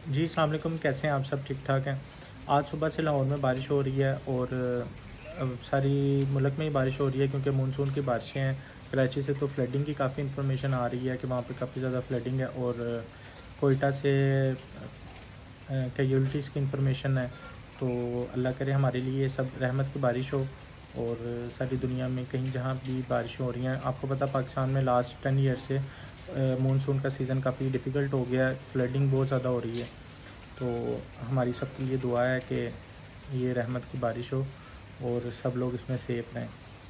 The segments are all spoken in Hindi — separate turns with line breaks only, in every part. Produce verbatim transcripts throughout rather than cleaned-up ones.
जी अस्सलाम वालेकुम, कैसे हैं आप? सब ठीक ठाक हैं। आज सुबह से लाहौर में बारिश हो रही है और अब सारी मुल्क में ही बारिश हो रही है क्योंकि मानसून की बारिशें हैं। कराची से तो फ्लडिंग की काफ़ी इन्फॉर्मेशन आ रही है कि वहाँ पे काफ़ी ज़्यादा फ्लडिंग है और कोयटा से कैजुअल्टीज़ की इन्फॉर्मेशन है। तो अल्लाह करे हमारे लिए सब रहमत की बारिश हो और सारी दुनिया में कहीं जहाँ भी बारिश हो रही हैं। आपको पता पाकिस्तान में लास्ट टेन ईयर से मानसून का सीज़न काफ़ी डिफ़िकल्ट हो गया है, फ्लडिंग बहुत ज़्यादा हो रही है। तो हमारी सबके लिए दुआ है कि ये रहमत की बारिश हो और सब लोग इसमें सेफ़ रहें।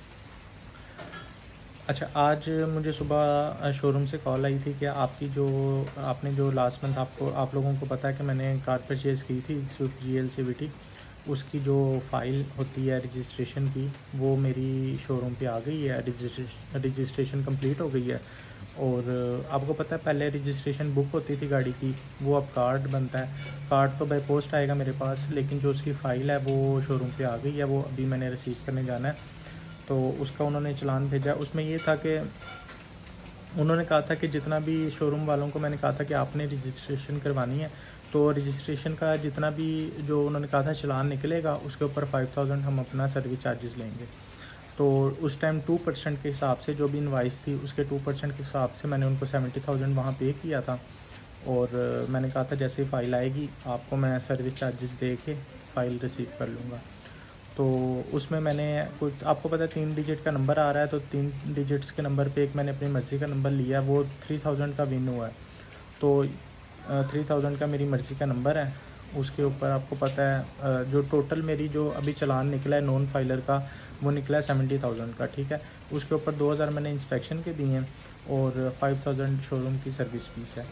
अच्छा, आज मुझे सुबह शोरूम से कॉल आई थी कि आपकी जो आपने जो लास्ट मंथ आपको आप लोगों को पता है कि मैंने कार परचेज़ की थी Swift G L C V T, उसकी जो फ़ाइल होती है रजिस्ट्रेशन की वो मेरी शोरूम पे आ गई है। रजिस्ट्रेशन रजिस्ट्रेशन कंप्लीट हो गई है और आपको पता है पहले रजिस्ट्रेशन बुक होती थी गाड़ी की, वो अब कार्ड बनता है। कार्ड तो बाय पोस्ट आएगा मेरे पास, लेकिन जो उसकी फ़ाइल है वो शोरूम पे आ गई है, वो अभी मैंने रिसीव करने जाना है। तो उसका उन्होंने चालान भेजा। उसमें ये था कि उन्होंने कहा था कि जितना भी शोरूम वालों को मैंने कहा था कि आपने रजिस्ट्रेशन करवानी है, तो रजिस्ट्रेशन का जितना भी जो उन्होंने कहा था चालान निकलेगा उसके ऊपर फाइव थाउजेंड हम अपना सर्विस चार्जेस लेंगे। तो उस टाइम टू परसेंट के हिसाब से जो भी इनवाइस थी उसके टू परसेंट के हिसाब से मैंने उनको सेवेंटी थाउजेंड वहाँ पे किया था और मैंने कहा था जैसे ही फ़ाइल आएगी आपको मैं सर्विस चार्जेस दे के फ़ाइल रिसीव कर लूँगा। तो उसमें मैंने कुछ, आपको पता है तीन डिजिट का नंबर आ रहा है, तो तीन डिजिट्स के नंबर पे एक मैंने अपनी मर्ज़ी का नंबर लिया, वो थ्री थाउजेंड का विन हुआ है। तो थ्री थाउजेंड का मेरी मर्ज़ी का नंबर है, उसके ऊपर आपको पता है जो टोटल मेरी जो अभी चालान निकला है नॉन फाइलर का वो निकला है सेवेंटी थाउजेंड का, ठीक है। उसके ऊपर दो हज़ार मैंने इंस्पेक्शन के दिए हैं और फाइव थाउजेंड शोरूम की सर्विस फ़ीस है।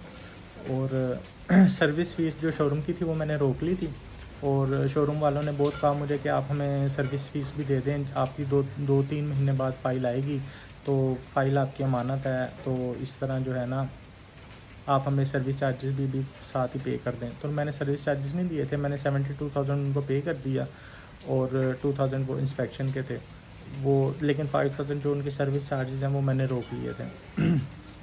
और सर्विस फ़ीस जो शोरूम की थी वो मैंने रोक ली थी और शोरूम वालों ने बहुत कहा मुझे कि आप हमें सर्विस फ़ीस भी दे दें, आपकी दो दो तीन महीने बाद फ़ाइल आएगी तो फ़ाइल आपकी अमानत है, तो इस तरह जो है ना आप हमें सर्विस चार्जेस भी भी साथ ही पे कर दें। तो मैंने सर्विस चार्जेस नहीं दिए थे, मैंने सेवेंटी टू थाउजेंड उनको पे कर दिया और टू थाउजेंड वो इंस्पेक्शन के थे वो, लेकिन फाइव थाउजेंड जो उनके सर्विस चार्जेस हैं वो मैंने रोक लिए थे।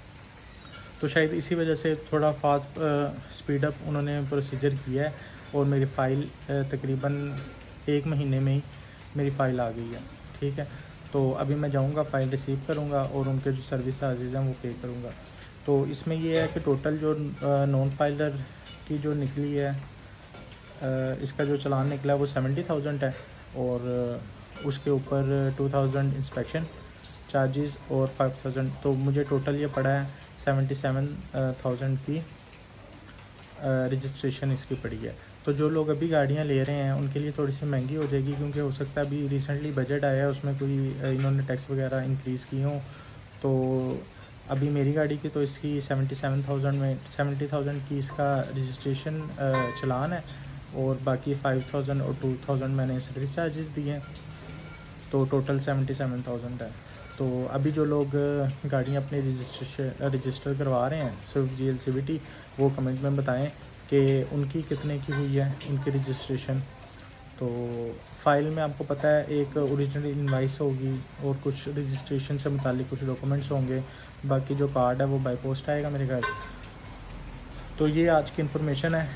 तो शायद इसी वजह से थोड़ा फास्ट स्पीड अप उन्होंने प्रोसीजर किया है और मेरी फ़ाइल तकरीबन एक महीने में ही मेरी फ़ाइल आ गई है, ठीक है। तो अभी मैं जाऊंगा फ़ाइल रिसीव करूंगा और उनके जो सर्विस चार्जेस हैं वो पे करूंगा। तो इसमें ये है कि टोटल जो नॉन फाइलर की जो निकली है, इसका जो चालान निकला है वो सेवेंटी थाउजेंड है और उसके ऊपर टू थाउजेंड इंस्पेक्शन चार्जेस और फाइव थाउजेंड, तो मुझे टोटल ये पड़ा है सेवेंटी सेवन थाउजेंड की रजिस्ट्रेशन इसकी पड़ी है। तो जो लोग अभी गाड़ियां ले रहे हैं उनके लिए थोड़ी सी महंगी हो जाएगी क्योंकि हो सकता है अभी रिसेंटली बजट आया है उसमें कोई इन्होंने टैक्स वगैरह इंक्रीज़ किए हों। तो अभी मेरी गाड़ी की तो इसकी सेवेंटी सेवन थाउजेंड में सेवेंटी थाउजेंड की इसका रजिस्ट्रेशन चलान है और बाकी फाइव थाउजेंड और टू थाउजेंड मैंने सर्विस चार्जेस दिए हैं, तो टोटल सेवेंटी सेवन थाउजेंड है। तो अभी जो लोग गाड़ियाँ अपनी रजिस्ट्रेशन रजिस्टर करवा रहे हैं Swift G L C V T, वो कमेंट में बताएं कि उनकी कितने की हुई है उनकी रजिस्ट्रेशन। तो फ़ाइल में आपको पता है एक ओरिजिनल इनवाइस होगी और कुछ रजिस्ट्रेशन से मुतालिक कुछ डॉक्यूमेंट्स होंगे, बाकी जो कार्ड है वो बाय पोस्ट आएगा मेरे घर। तो ये आज की इन्फॉर्मेशन है।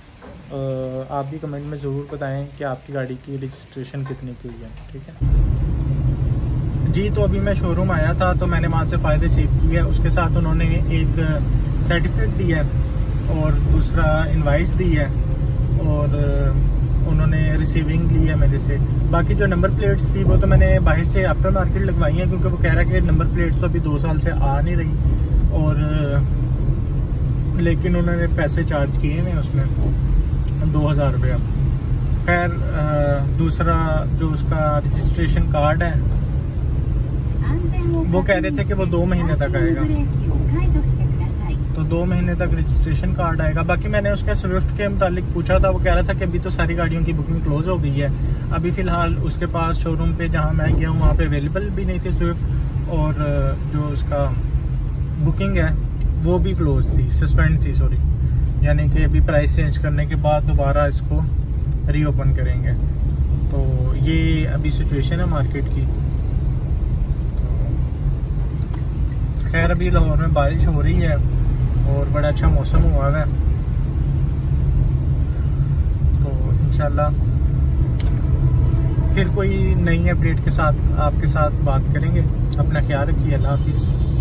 आप भी कमेंट में ज़रूर बताएं कि आपकी गाड़ी की रजिस्ट्रेशन कितनी की हुई है, ठीक है जी। तो अभी मैं शोरूम आया था तो मैंने वहाँ से फ़ाइल रिसीव की है, उसके साथ उन्होंने एक सर्टिफिकेट दिया है और दूसरा इनवाइस दी है और उन्होंने रिसीविंग ली है मेरे से। बाकी जो नंबर प्लेट्स थी वो तो मैंने बाहर से आफ्टर मार्केट लगवाई हैं क्योंकि वो कह रहा है कि नंबर प्लेट्स तो अभी दो साल से आ नहीं रही, और लेकिन उन्होंने पैसे चार्ज किए हैं उसमें दो हज़ार रुपया। खैर दूसरा जो उसका रजिस्ट्रेशन कार्ड है वो कह रहे थे कि वो दो महीने तक आएगा, तो दो महीने तक रजिस्ट्रेशन कार्ड आएगा। बाकी मैंने उसके स्विफ्ट के मुतालिक पूछा था, वो कह रहा था कि अभी तो सारी गाड़ियों की बुकिंग क्लोज़ हो गई है, अभी फ़िलहाल उसके पास शोरूम पे जहाँ मैं गया हूँ वहाँ पे अवेलेबल भी नहीं थी स्विफ्ट, और जो उसका बुकिंग है वो भी क्लोज थी, सस्पेंड थी सॉरी, यानी कि अभी प्राइस चेंज करने के बाद दोबारा इसको रीओपन करेंगे। तो ये अभी सिचुएशन है मार्केट की। तो खैर अभी लाहौर में बारिश हो रही है और बड़ा अच्छा मौसम हुआ है। इंशाल्लाह फिर कोई नई अपडेट के साथ आपके साथ बात करेंगे। अपना ख्याल रखिए। अल्लाह हाफिज़।